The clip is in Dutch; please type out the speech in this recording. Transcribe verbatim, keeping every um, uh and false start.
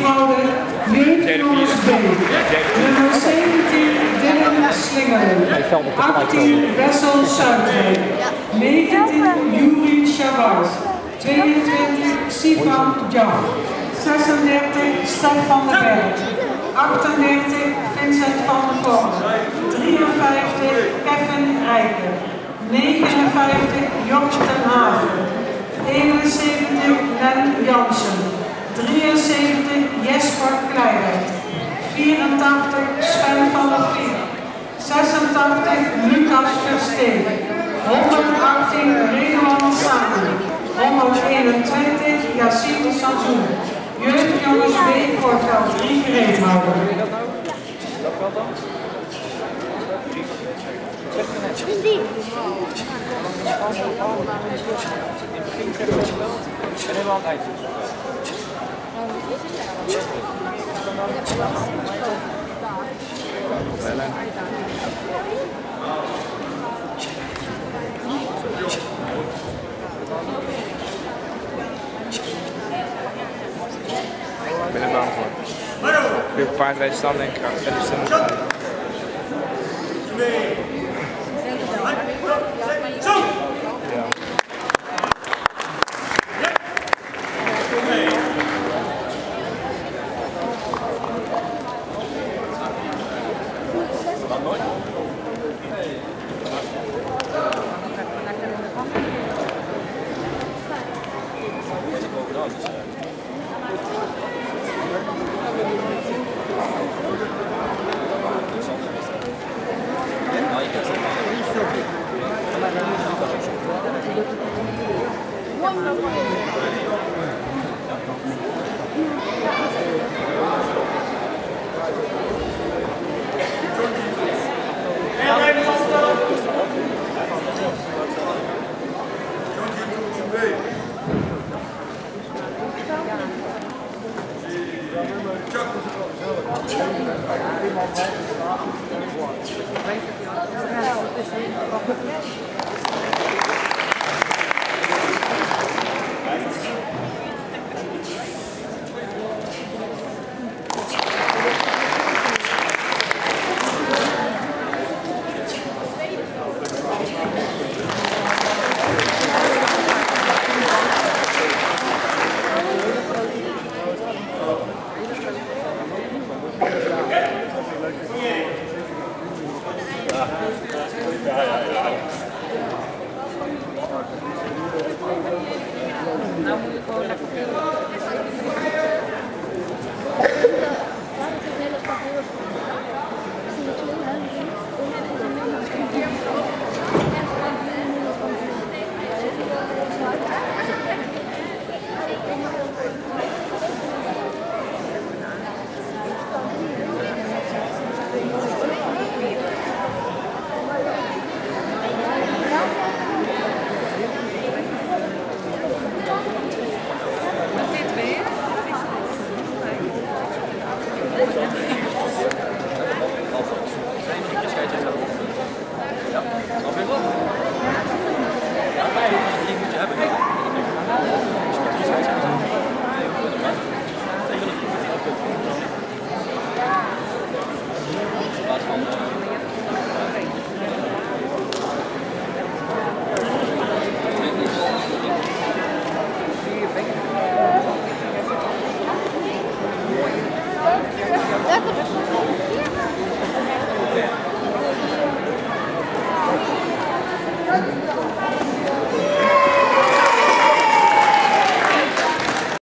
gehouden, jeugdjongens B. Nummer zeventien, Dylan Slingeren. achttien, Wessel Zuidwijk. negentien, Juri Chavaz. tweeëntwintig, Sivan Jaf. zesendertig, Stef van den Berg. achtendertig, Vincent van der Voorde. drieënvijftig, Kevin Rijken. negenenvijftig, Jort ten Haven. eenenzeventig, Len Jansen. drieënzeventig, Jesper Kleijweg. vierentachtig, Sven van der Vliet. zesentachtig, Lucas Versteeg. honderdachttien, Redouan Samen. honderdeenentwintig, Yassine Sansoen. Jeugdjongens B voor veld drie gereed houden. Vriendin. Ik ben er bang voor. Ik heb paardrijden stand en kracht en de stem. Ja. Lekker.